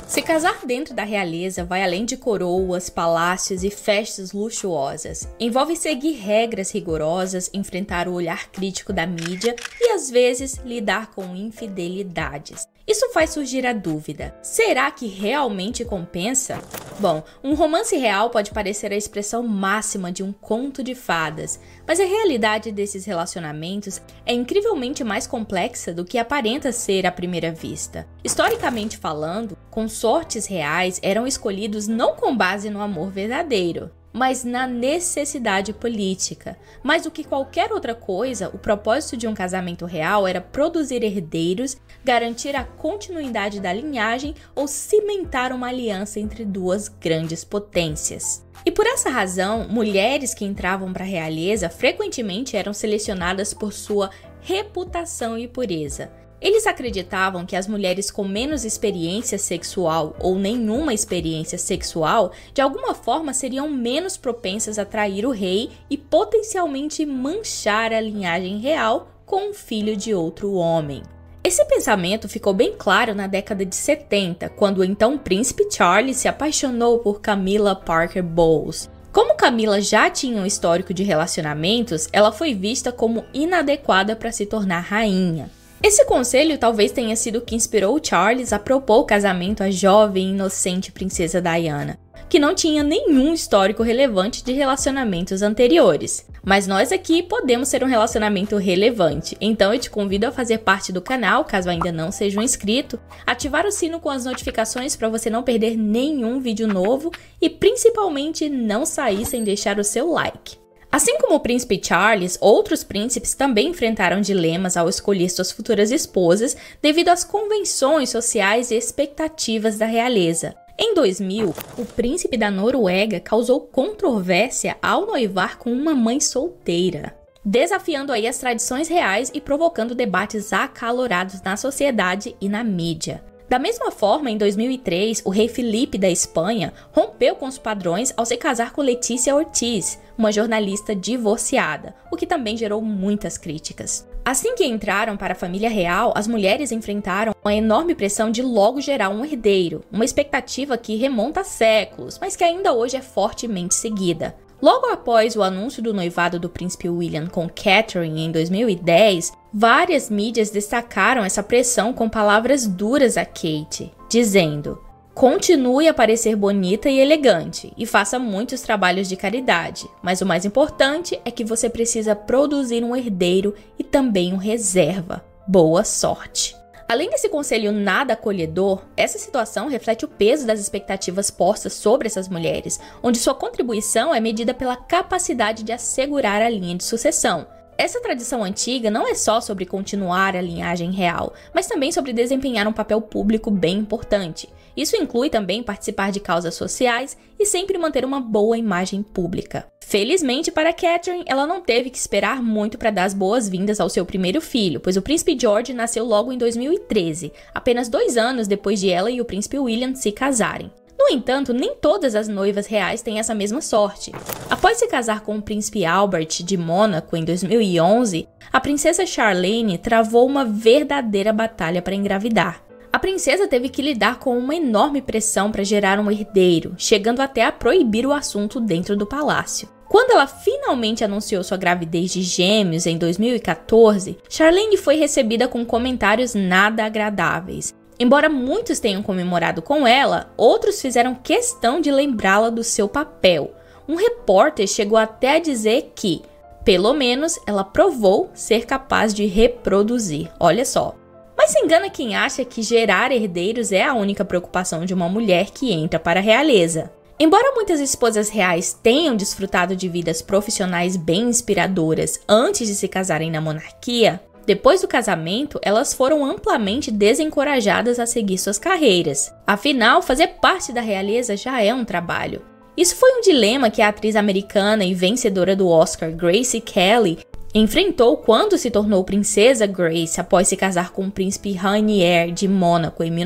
Se casar dentro da realeza vai além de coroas, palácios e festas luxuosas. Envolve seguir regras rigorosas, enfrentar o olhar crítico da mídia e, às vezes, lidar com infidelidades. Isso faz surgir a dúvida: será que realmente compensa? Bom, um romance real pode parecer a expressão máxima de um conto de fadas, mas a realidade desses relacionamentos é incrivelmente mais complexa do que aparenta ser à primeira vista. Historicamente falando, consortes reais eram escolhidos não com base no amor verdadeiro, mas na necessidade política. Mais do que qualquer outra coisa, o propósito de um casamento real era produzir herdeiros, garantir a continuidade da linhagem ou cimentar uma aliança entre duas grandes potências. E por essa razão, mulheres que entravam para a realeza frequentemente eram selecionadas por sua reputação e pureza. Eles acreditavam que as mulheres com menos experiência sexual ou nenhuma experiência sexual, de alguma forma seriam menos propensas a trair o rei e potencialmente manchar a linhagem real com um filho de outro homem. Esse pensamento ficou bem claro na década de 70, quando o então príncipe Charles se apaixonou por Camilla Parker Bowles. Como Camilla já tinha um histórico de relacionamentos, ela foi vista como inadequada para se tornar rainha. Esse conselho talvez tenha sido o que inspirou Charles a propor o casamento à jovem e inocente princesa Diana, que não tinha nenhum histórico relevante de relacionamentos anteriores. Mas nós aqui podemos ser um relacionamento relevante, então eu te convido a fazer parte do canal, caso ainda não seja um inscrito, ativar o sino com as notificações para você não perder nenhum vídeo novo e principalmente não sair sem deixar o seu like. Assim como o príncipe Charles, outros príncipes também enfrentaram dilemas ao escolher suas futuras esposas devido às convenções sociais e expectativas da realeza. Em 2000, o príncipe da Noruega causou controvérsia ao noivar com uma mãe solteira, desafiando aí as tradições reais e provocando debates acalorados na sociedade e na mídia. Da mesma forma, em 2003, o rei Felipe da Espanha rompeu com os padrões ao se casar com Letícia Ortiz, uma jornalista divorciada, o que também gerou muitas críticas. Assim que entraram para a família real, as mulheres enfrentaram uma enorme pressão de logo gerar um herdeiro, uma expectativa que remonta a séculos, mas que ainda hoje é fortemente seguida. Logo após o anúncio do noivado do príncipe William com Catherine em 2010, várias mídias destacaram essa pressão com palavras duras a Kate, dizendo: continue a parecer bonita e elegante e faça muitos trabalhos de caridade, mas o mais importante é que você precisa produzir um herdeiro e também um reserva. Boa sorte! Além desse conselho nada acolhedor, essa situação reflete o peso das expectativas postas sobre essas mulheres, onde sua contribuição é medida pela capacidade de assegurar a linha de sucessão. Essa tradição antiga não é só sobre continuar a linhagem real, mas também sobre desempenhar um papel público bem importante. Isso inclui também participar de causas sociais e sempre manter uma boa imagem pública. Felizmente para Catherine, ela não teve que esperar muito para dar as boas-vindas ao seu primeiro filho, pois o príncipe George nasceu logo em 2013, apenas 2 anos depois de ela e o príncipe William se casarem. No entanto, nem todas as noivas reais têm essa mesma sorte. Após se casar com o príncipe Albert de Mônaco em 2011, a princesa Charlene travou uma verdadeira batalha para engravidar. A princesa teve que lidar com uma enorme pressão para gerar um herdeiro, chegando até a proibir o assunto dentro do palácio. Quando ela finalmente anunciou sua gravidez de gêmeos em 2014, Charlene foi recebida com comentários nada agradáveis. Embora muitos tenham comemorado com ela, outros fizeram questão de lembrá-la do seu papel. Um repórter chegou até a dizer que, pelo menos, ela provou ser capaz de reproduzir. Olha só. Mas se engana quem acha que gerar herdeiros é a única preocupação de uma mulher que entra para a realeza. Embora muitas esposas reais tenham desfrutado de vidas profissionais bem inspiradoras antes de se casarem na monarquia, depois do casamento, elas foram amplamente desencorajadas a seguir suas carreiras. Afinal, fazer parte da realeza já é um trabalho. Isso foi um dilema que a atriz americana e vencedora do Oscar Grace Kelly enfrentou quando se tornou princesa Grace após se casar com o príncipe Rainier de Mônaco em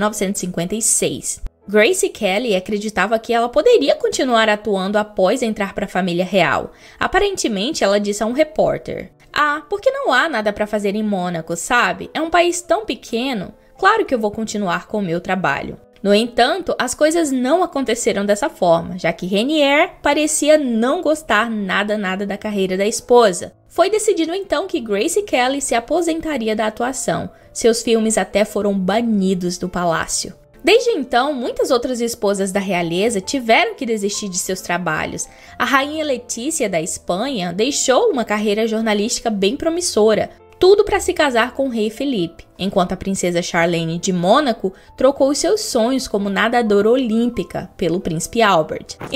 1956. Grace Kelly acreditava que ela poderia continuar atuando após entrar para a família real. Aparentemente, ela disse a um repórter: porque não há nada para fazer em Mônaco, sabe? É um país tão pequeno. Claro que eu vou continuar com o meu trabalho. No entanto, as coisas não aconteceram dessa forma, já que Rainier parecia não gostar nada da carreira da esposa. Foi decidido então que Grace Kelly se aposentaria da atuação. Seus filmes até foram banidos do palácio. Desde então, muitas outras esposas da realeza tiveram que desistir de seus trabalhos. A rainha Letícia da Espanha deixou uma carreira jornalística bem promissora, tudo para se casar com o rei Felipe, enquanto a princesa Charlene de Mônaco trocou os seus sonhos como nadadora olímpica pelo príncipe Albert. Em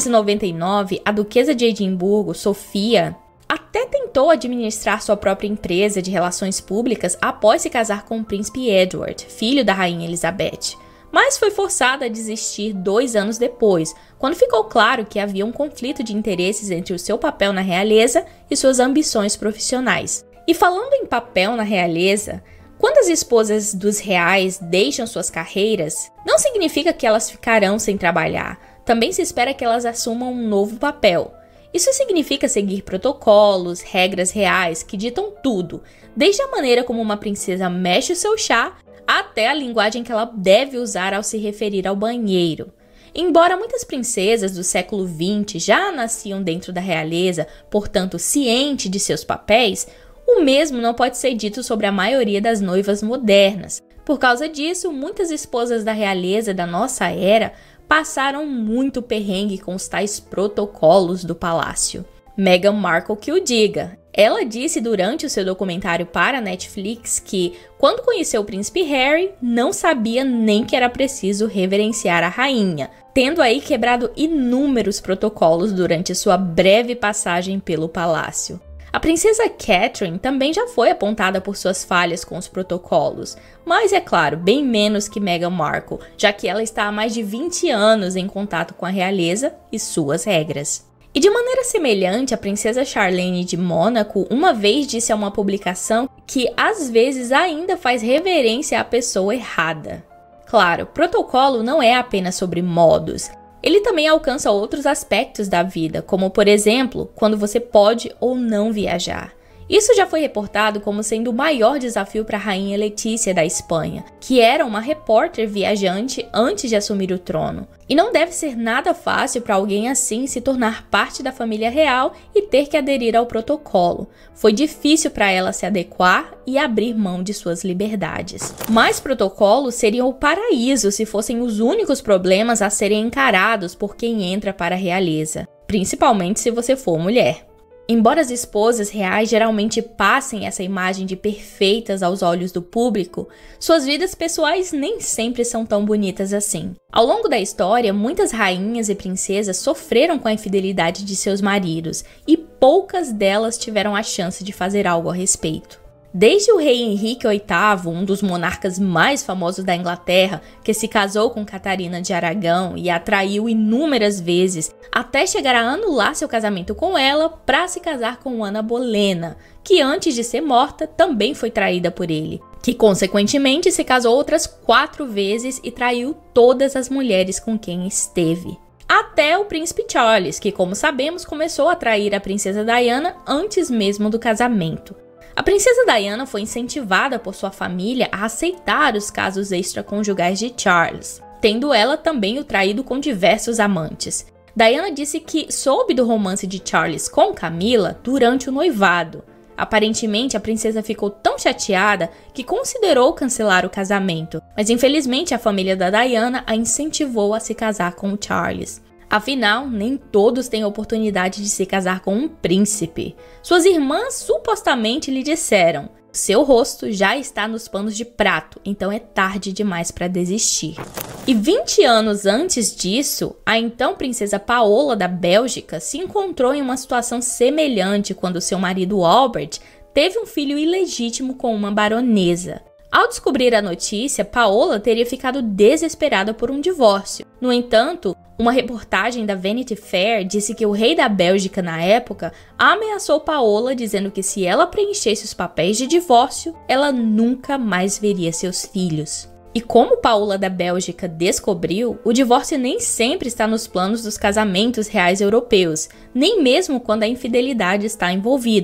1999, a duquesa de Edimburgo, Sofia, até tentou administrar sua própria empresa de relações públicas após se casar com o príncipe Edward, filho da rainha Elizabeth, mas foi forçada a desistir 2 anos depois, quando ficou claro que havia um conflito de interesses entre o seu papel na realeza e suas ambições profissionais. E falando em papel na realeza, quando as esposas dos reais deixam suas carreiras, não significa que elas ficarão sem trabalhar. Também se espera que elas assumam um novo papel. Isso significa seguir protocolos, regras reais que ditam tudo, desde a maneira como uma princesa mexe o seu chá, até a linguagem que ela deve usar ao se referir ao banheiro. Embora muitas princesas do século XX já nasciam dentro da realeza, portanto ciente de seus papéis, o mesmo não pode ser dito sobre a maioria das noivas modernas. Por causa disso, muitas esposas da realeza da nossa era passaram muito perrengue com os tais protocolos do palácio. Meghan Markle que o diga. Ela disse durante o seu documentário para a Netflix que, quando conheceu o príncipe Harry, não sabia nem que era preciso reverenciar a rainha, tendo aí quebrado inúmeros protocolos durante sua breve passagem pelo palácio. A princesa Catherine também já foi apontada por suas falhas com os protocolos, mas é claro, bem menos que Meghan Markle, já que ela está há mais de 20 anos em contato com a realeza e suas regras. E de maneira semelhante, a princesa Charlene de Mônaco uma vez disse a uma publicação que às vezes ainda faz reverência à pessoa errada. Claro, protocolo não é apenas sobre modos. Ele também alcança outros aspectos da vida, como por exemplo, quando você pode ou não viajar. Isso já foi reportado como sendo o maior desafio para a rainha Letícia da Espanha, que era uma repórter viajante antes de assumir o trono. E não deve ser nada fácil para alguém assim se tornar parte da família real e ter que aderir ao protocolo. Foi difícil para ela se adequar e abrir mão de suas liberdades. Mas protocolos seriam o paraíso se fossem os únicos problemas a serem encarados por quem entra para a realeza, principalmente se você for mulher. Embora as esposas reais geralmente passem essa imagem de perfeitas aos olhos do público, suas vidas pessoais nem sempre são tão bonitas assim. Ao longo da história, muitas rainhas e princesas sofreram com a infidelidade de seus maridos e poucas delas tiveram a chance de fazer algo a respeito. Desde o rei Henrique VIII, um dos monarcas mais famosos da Inglaterra, que se casou com Catarina de Aragão e a traiu inúmeras vezes, até chegar a anular seu casamento com ela para se casar com Ana Bolena, que antes de ser morta também foi traída por ele, que consequentemente se casou outras 4 vezes e traiu todas as mulheres com quem esteve. Até o príncipe Charles, que como sabemos começou a trair a princesa Diana antes mesmo do casamento. A princesa Diana foi incentivada por sua família a aceitar os casos extraconjugais de Charles, tendo ela também o traído com diversos amantes. Diana disse que soube do romance de Charles com Camila durante o noivado. Aparentemente, a princesa ficou tão chateada que considerou cancelar o casamento, mas infelizmente a família da Diana a incentivou a se casar com o Charles. Afinal, nem todos têm a oportunidade de se casar com um príncipe. Suas irmãs supostamente lhe disseram: seu rosto já está nos panos de prato, então é tarde demais para desistir. E 20 anos antes disso, a então princesa Paola da Bélgica se encontrou em uma situação semelhante quando seu marido Albert teve um filho ilegítimo com uma baronesa. Ao descobrir a notícia, Paola teria ficado desesperada por um divórcio. No entanto, uma reportagem da Vanity Fair disse que o rei da Bélgica na época ameaçou Paola dizendo que se ela preenchesse os papéis de divórcio, ela nunca mais veria seus filhos. E como Paola da Bélgica descobriu, o divórcio nem sempre está nos planos dos casamentos reais europeus, nem mesmo quando a infidelidade está envolvida.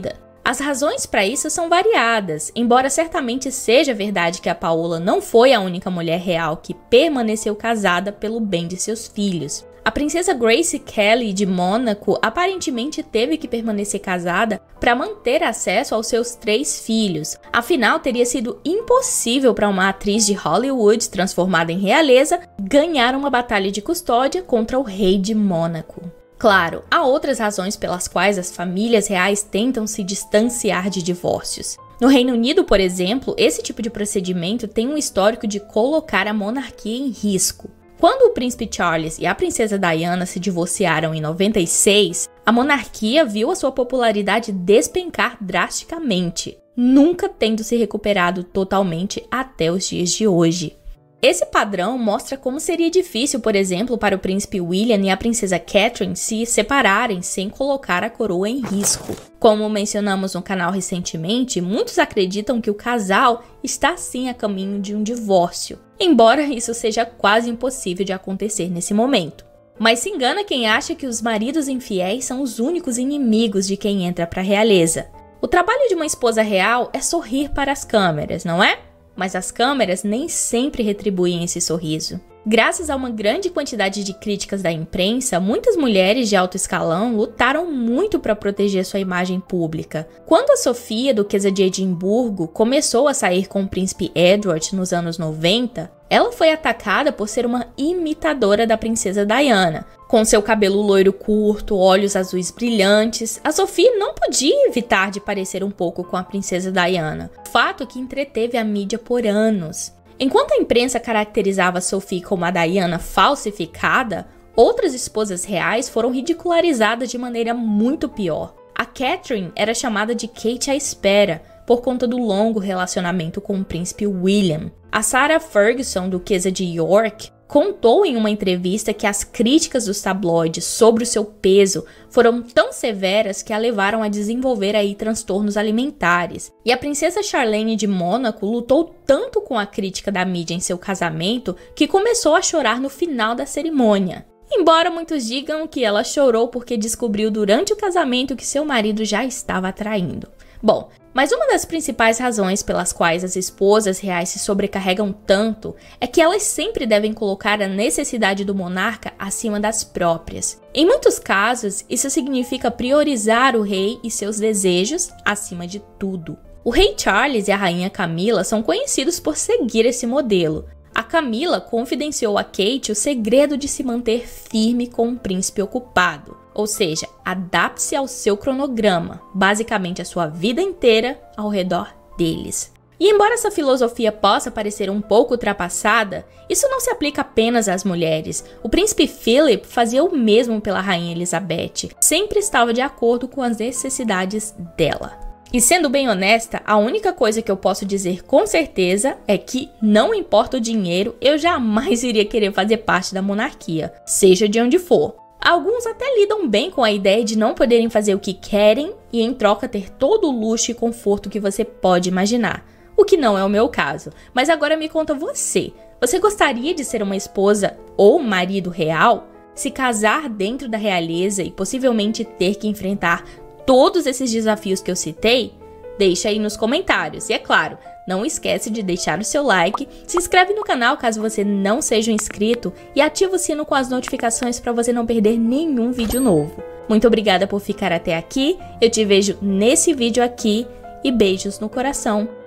As razões para isso são variadas, embora certamente seja verdade que a Paola não foi a única mulher real que permaneceu casada pelo bem de seus filhos. A princesa Grace Kelly de Mônaco aparentemente teve que permanecer casada para manter acesso aos seus 3 filhos. Afinal, teria sido impossível para uma atriz de Hollywood transformada em realeza ganhar uma batalha de custódia contra o rei de Mônaco. Claro, há outras razões pelas quais as famílias reais tentam se distanciar de divórcios. No Reino Unido, por exemplo, esse tipo de procedimento tem um histórico de colocar a monarquia em risco. Quando o príncipe Charles e a princesa Diana se divorciaram em 96, a monarquia viu a sua popularidade despencar drasticamente, nunca tendo se recuperado totalmente até os dias de hoje. Esse padrão mostra como seria difícil, por exemplo, para o príncipe William e a princesa Catherine se separarem sem colocar a coroa em risco. Como mencionamos no canal recentemente, muitos acreditam que o casal está sim a caminho de um divórcio, embora isso seja quase impossível de acontecer nesse momento. Mas se engana quem acha que os maridos infiéis são os únicos inimigos de quem entra para a realeza. O trabalho de uma esposa real é sorrir para as câmeras, não é? Mas as câmeras nem sempre retribuem esse sorriso. Graças a uma grande quantidade de críticas da imprensa, muitas mulheres de alto escalão lutaram muito para proteger sua imagem pública. Quando a Sofia, duquesa de Edimburgo, começou a sair com o príncipe Edward nos anos 90, ela foi atacada por ser uma imitadora da princesa Diana. Com seu cabelo loiro curto, olhos azuis brilhantes, a Sofia não podia evitar de parecer um pouco com a princesa Diana, fato que entreteve a mídia por anos. Enquanto a imprensa caracterizava Sophie como a Diana falsificada, outras esposas reais foram ridicularizadas de maneira muito pior. A Catherine era chamada de Kate à Espera, por conta do longo relacionamento com o príncipe William. A Sarah Ferguson, duquesa de York, contou em uma entrevista que as críticas dos tabloides sobre o seu peso foram tão severas que a levaram a desenvolver aí transtornos alimentares. E a princesa Charlene de Mônaco lutou tanto com a crítica da mídia em seu casamento que começou a chorar no final da cerimônia. Embora muitos digam que ela chorou porque descobriu durante o casamento que seu marido já estava traindo. Bom, mas uma das principais razões pelas quais as esposas reais se sobrecarregam tanto é que elas sempre devem colocar a necessidade do monarca acima das próprias. Em muitos casos, isso significa priorizar o rei e seus desejos acima de tudo. O rei Charles e a rainha Camila são conhecidos por seguir esse modelo. A Camila confidenciou a Kate o segredo de se manter firme com um príncipe ocupado, ou seja, adapte-se ao seu cronograma, basicamente a sua vida inteira ao redor deles. E embora essa filosofia possa parecer um pouco ultrapassada, isso não se aplica apenas às mulheres. O príncipe Philip fazia o mesmo pela rainha Elizabeth, sempre estava de acordo com as necessidades dela. E sendo bem honesta, a única coisa que eu posso dizer com certeza é que, não importa o dinheiro, eu jamais iria querer fazer parte da monarquia, seja de onde for. Alguns até lidam bem com a ideia de não poderem fazer o que querem e em troca ter todo o luxo e conforto que você pode imaginar, o que não é o meu caso. Mas agora me conta você gostaria de ser uma esposa ou marido real? Se casar dentro da realeza e possivelmente ter que enfrentar todos esses desafios que eu citei? Deixa aí nos comentários. E é claro, não esquece de deixar o seu like, se inscreve no canal caso você não seja um inscrito e ativa o sino com as notificações para você não perder nenhum vídeo novo. Muito obrigada por ficar até aqui, eu te vejo nesse vídeo aqui e beijos no coração.